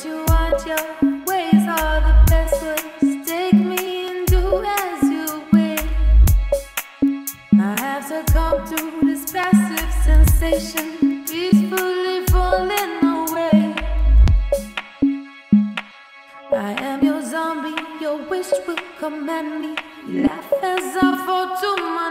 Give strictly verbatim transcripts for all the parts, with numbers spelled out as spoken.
what you want, your ways are the best ways. Take me and do as you wish. I have succumbed to this passive sensation, peacefully falling away. I am your zombie, your wish will command me. You laugh as I fall to my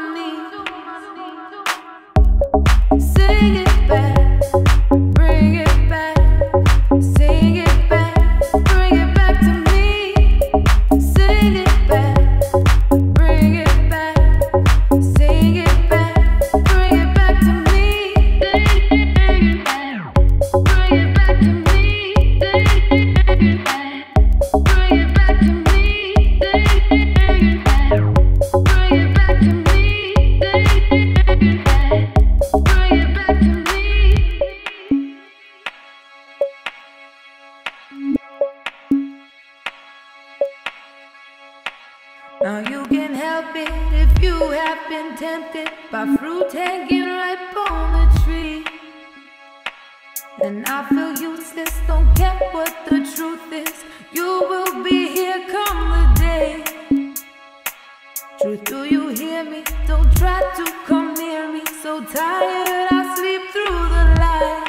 knees. Sing it back. Bring it back, sing it back, bring it back to me. Sing it back, bring it back, sing it back, bring it back to me. Bring it back to me. Bring it back to me. Bring it back to me. Now you can help it if you have been tempted by fruit hanging ripe on the tree. And I feel useless, don't care what the truth is. You will be here come the day. Truth, do you hear me? Don't try to come near me. So tired I sleep through the light.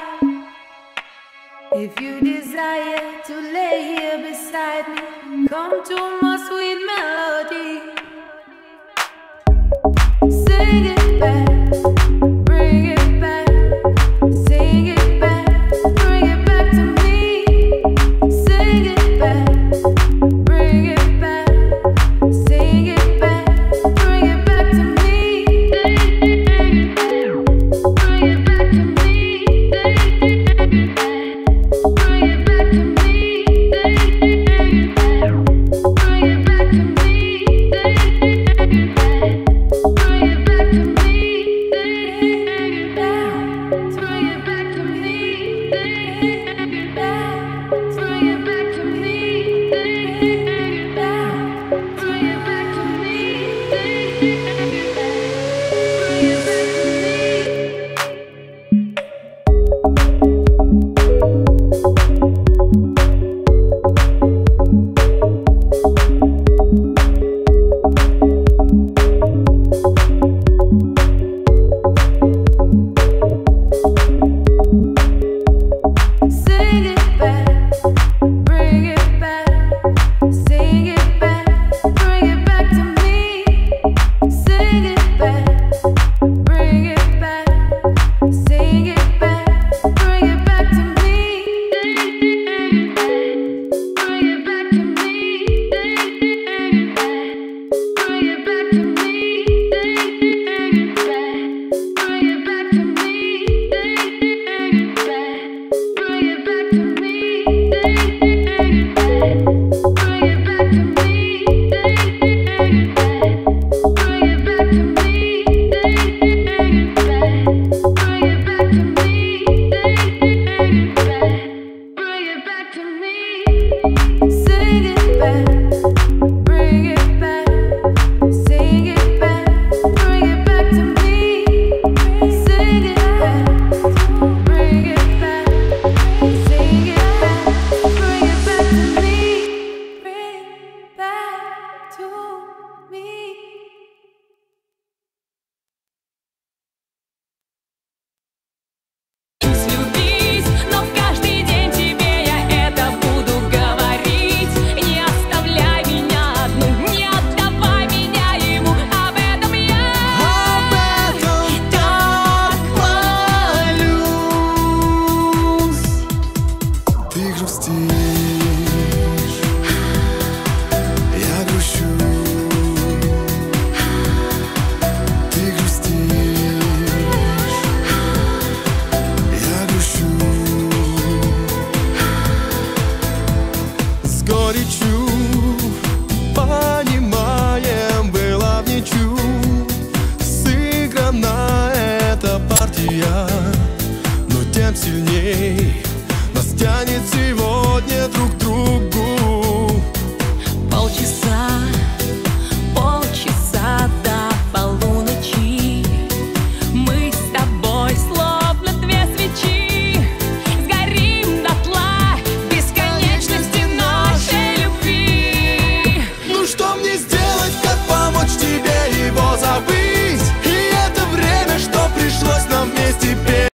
If you desire to lay here beside me, come to my sweet melody. Sing it back, bring it back, sing it back, bring it back to me. Sing it back, bring it back, sing it back, bring it back to me. Bring it back to me. Bring it back to me. грусти.